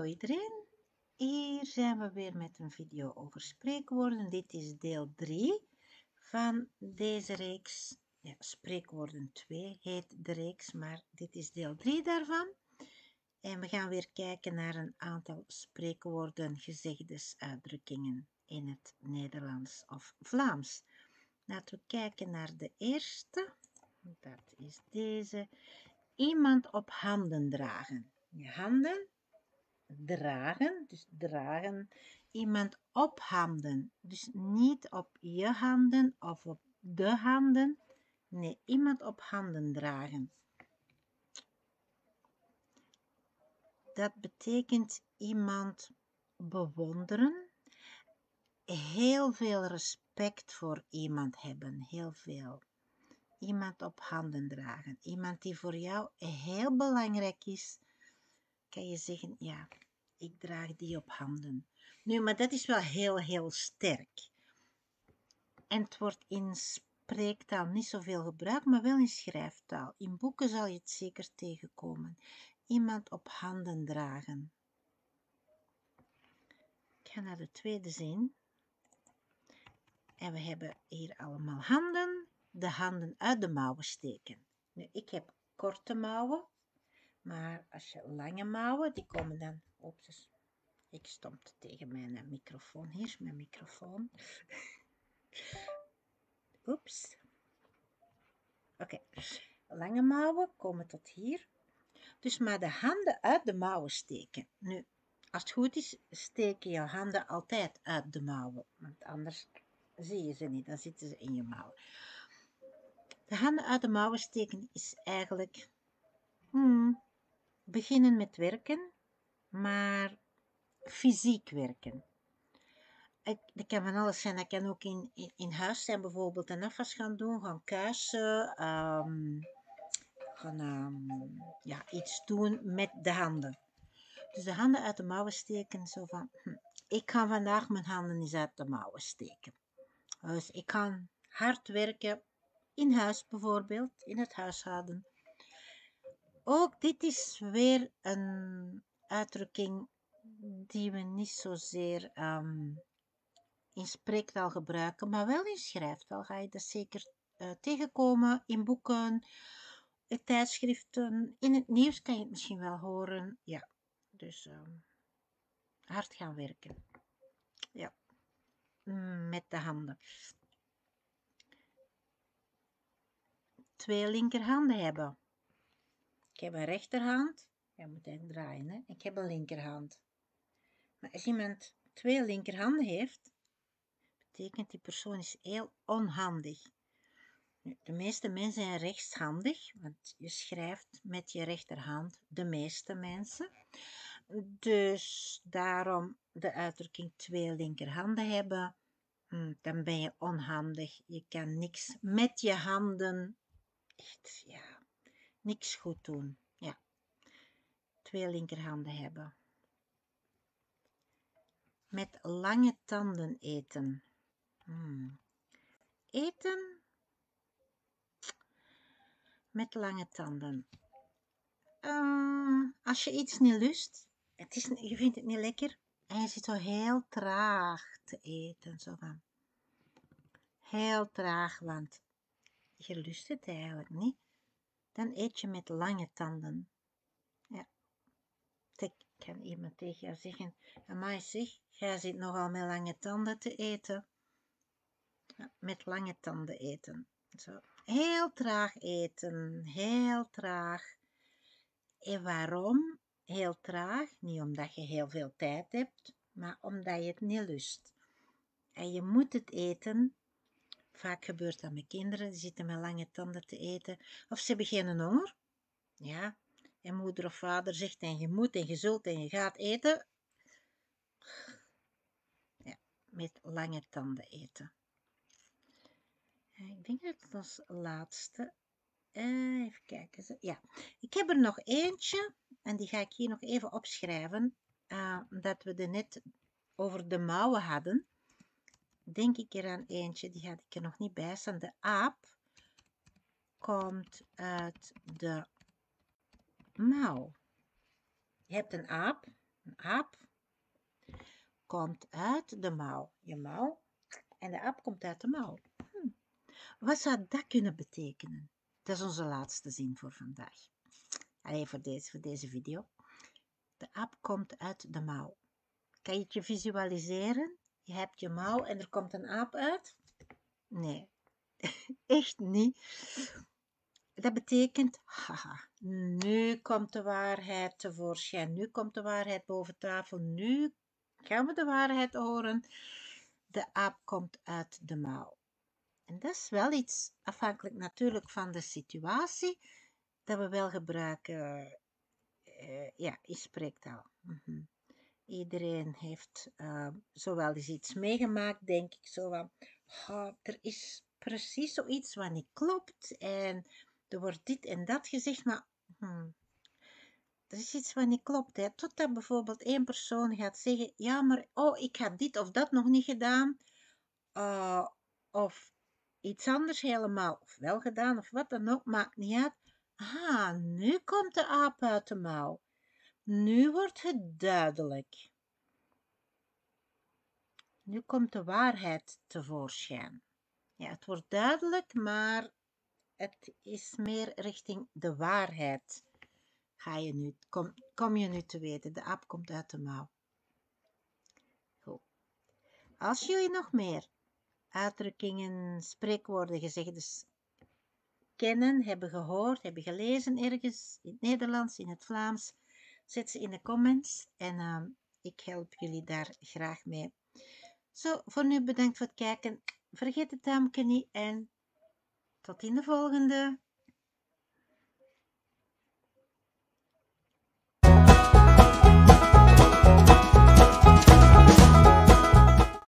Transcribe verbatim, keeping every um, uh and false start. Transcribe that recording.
iedereen, hier zijn we weer met een video over spreekwoorden. Dit is deel drie van deze reeks. Ja, spreekwoorden twee heet de reeks, maar dit is deel drie daarvan. En we gaan weer kijken naar een aantal spreekwoorden, gezegdes, uitdrukkingen in het Nederlands of Vlaams. Laten we kijken naar de eerste. Dat is deze. Iemand op handen dragen. Je handen dragen, dus dragen. Iemand op handen, dus niet op je handen of op de handen. Nee, iemand op handen dragen. Dat betekent iemand bewonderen, heel veel respect voor iemand hebben, heel veel. Iemand op handen dragen, iemand die voor jou heel belangrijk is, kan je zeggen, ja, ik draag die op handen. Nu, maar dat is wel heel, heel sterk. En het wordt in spreektaal niet zoveel gebruikt, maar wel in schrijftaal. In boeken zal je het zeker tegenkomen. Iemand op handen dragen. Ik ga naar de tweede zin. En we hebben hier allemaal handen. De handen uit de mouwen steken. Nu, ik heb korte mouwen. Maar als je lange mouwen, die komen dan... Oeps, ik stompte tegen mijn microfoon. Hier is mijn microfoon. Oeps. Oké. Okay. Lange mouwen komen tot hier. Dus maar de handen uit de mouwen steken. Nu, als het goed is, steken je handen altijd uit de mouwen. Want anders zie je ze niet. Dan zitten ze in je mouwen. De handen uit de mouwen steken is eigenlijk... Hmm, beginnen met werken. Maar fysiek werken. Dat kan van alles zijn. Dat kan ook in, in, in huis zijn, bijvoorbeeld een afwas gaan doen, gaan kuisen, um, gaan um, ja, iets doen met de handen. Dus de handen uit de mouwen steken, zo van, hm, ik ga vandaag mijn handen eens uit de mouwen steken. Dus ik kan hard werken, in huis bijvoorbeeld, in het huishouden. Ook dit is weer een uitdrukking die we niet zozeer um, in spreektaal gebruiken, maar wel in schrijftaal ga je dat zeker uh, tegenkomen. In boeken, in tijdschriften, in het nieuws kan je het misschien wel horen. Ja, dus um, hard gaan werken. Ja, mm, met de handen. Twee linkerhanden hebben. Ik heb een rechterhand. Je moet even draaien, hè. Ik heb een linkerhand. Maar als iemand twee linkerhanden heeft, betekent die persoon is heel onhandig. De meeste mensen zijn rechtshandig, want je schrijft met je rechterhand, de meeste mensen. Dus daarom de uitdrukking twee linkerhanden hebben, dan ben je onhandig. Je kan niks met je handen, echt, ja, niks goed doen. Ja, twee linkerhanden hebben. Met lange tanden eten. Hmm. Eten met lange tanden. Uh, als je iets niet lust, het is, je vindt het niet lekker en je zit zo heel traag te eten. Zo van. Heel traag, want je lust het eigenlijk niet. Dan eet je met lange tanden. Ja. Ik kan iemand tegen jou zeggen, amai zeg, jij zit nogal met lange tanden te eten. Ja, met lange tanden eten. Zo. Heel traag eten, heel traag. En waarom heel traag? Niet omdat je heel veel tijd hebt, maar omdat je het niet lust. En je moet het eten. Vaak gebeurt dat met kinderen, die zitten met lange tanden te eten. Of ze hebben geen honger. Ja. En moeder of vader zegt en je moet en je zult en je gaat eten. Ja, met lange tanden eten. Ik denk dat het als laatste... Uh, even kijken. Ja, ik heb er nog eentje en die ga ik hier nog even opschrijven. Uh, dat we er net over de mouwen hadden. Denk ik er aan eentje, die had ik er nog niet bij staan. De aap komt uit de mouw. Je hebt een aap Een aap komt uit de mouw. Je mouw. En de aap komt uit de mouw. Hm. Wat zou dat kunnen betekenen? Dat is onze laatste zin voor vandaag. Alleen voor deze, voor deze video. De aap komt uit de mouw. Kan je het je visualiseren? Je hebt je mouw en er komt een aap uit? Nee, echt niet. Dat betekent, haha, nu komt de waarheid tevoorschijn. Nu komt de waarheid boven tafel. Nu gaan we de waarheid horen. De aap komt uit de mouw. En dat is wel iets afhankelijk natuurlijk van de situatie dat we wel gebruiken uh, ja, in spreektaal. Mm-hmm. Iedereen heeft uh, zo wel eens iets meegemaakt, denk ik. Zo van, oh, er is precies zoiets wat niet klopt en er wordt dit en dat gezegd, maar hmm, er is iets wat niet klopt. Hè. Totdat bijvoorbeeld één persoon gaat zeggen, ja, maar oh, ik had dit of dat nog niet gedaan. Uh, of iets anders helemaal, of wel gedaan, of wat dan ook, maakt niet uit. Ah, nu komt de aap uit de mouw. Nu wordt het duidelijk. Nu komt de waarheid tevoorschijn. Ja, het wordt duidelijk, maar het is meer richting de waarheid. Ga je nu, kom, kom je nu te weten, de aap komt uit de mouw. Goed. Als jullie nog meer uitdrukkingen, spreekwoorden, gezegdes kennen, hebben gehoord, hebben gelezen ergens in het Nederlands, in het Vlaams, zet ze in de comments en uh, ik help jullie daar graag mee. Zo, voor nu bedankt voor het kijken. Vergeet het duimpje niet en tot in de volgende.